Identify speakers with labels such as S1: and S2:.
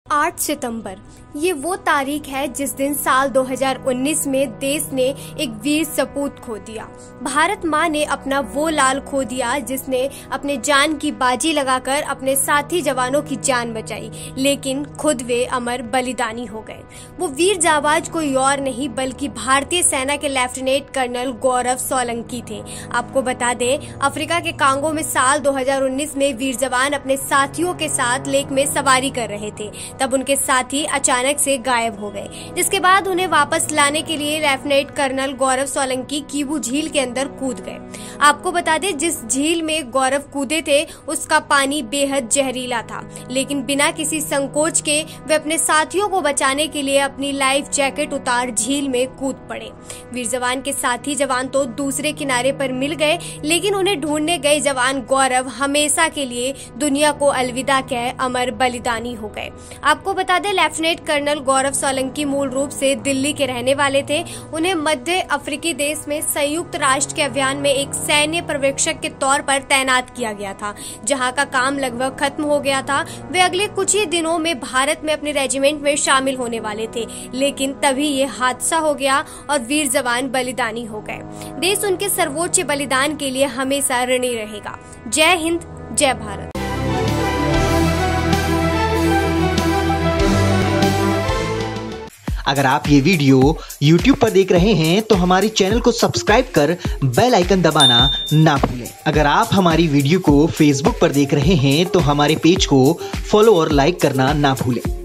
S1: 8 सितंबर ये वो तारीख है जिस दिन साल 2019 में देश ने एक वीर सपूत खो दिया। भारत माँ ने अपना वो लाल खो दिया जिसने अपने जान की बाजी लगाकर अपने साथी जवानों की जान बचाई, लेकिन खुद वे अमर बलिदानी हो गए। वो वीर जाबाज कोई और नहीं बल्कि भारतीय सेना के लेफ्टिनेंट कर्नल गौरव सोलंकी थे। आपको बता दें, अफ्रीका के कांगो में साल 2019 में वीर जवान अपने साथियों के साथ लेक में सवारी कर रहे थे। तब उनके साथी अचानक से गायब हो गए, जिसके बाद उन्हें वापस लाने के लिए लेफ्टिनेंट कर्नल गौरव सोलंकी कीबू झील के अंदर कूद गए। आपको बता दें, जिस झील में गौरव कूदे थे उसका पानी बेहद जहरीला था, लेकिन बिना किसी संकोच के वे अपने साथियों को बचाने के लिए अपनी लाइफ जैकेट उतार झील में कूद पड़े। वीर जवान के साथी जवान तो दूसरे किनारे पर मिल गए, लेकिन उन्हें ढूंढने गए जवान गौरव हमेशा के लिए दुनिया को अलविदा कह अमर बलिदानी हो गए। आपको बता दें, लेफ्टिनेंट कर्नल गौरव सोलंकी मूल रूप से दिल्ली के रहने वाले थे। उन्हें मध्य अफ्रीकी देश में संयुक्त राष्ट्र के अभियान में एक सैन्य पर्यवेक्षक के तौर पर तैनात किया गया था, जहां का काम लगभग खत्म हो गया था। वे अगले कुछ ही दिनों में भारत में अपने रेजिमेंट में शामिल होने वाले थे, लेकिन तभी ये हादसा हो गया और वीर जवान बलिदानी हो गए। देश उनके सर्वोच्च बलिदान के लिए हमेशा ऋणी रहेगा। जय हिंद, जय भारत।
S2: अगर आप ये वीडियो YouTube पर देख रहे हैं तो हमारे चैनल को सब्सक्राइब कर बेल आइकन दबाना ना भूलें। अगर आप हमारी वीडियो को Facebook पर देख रहे हैं तो हमारे पेज को फॉलो और लाइक करना ना भूलें।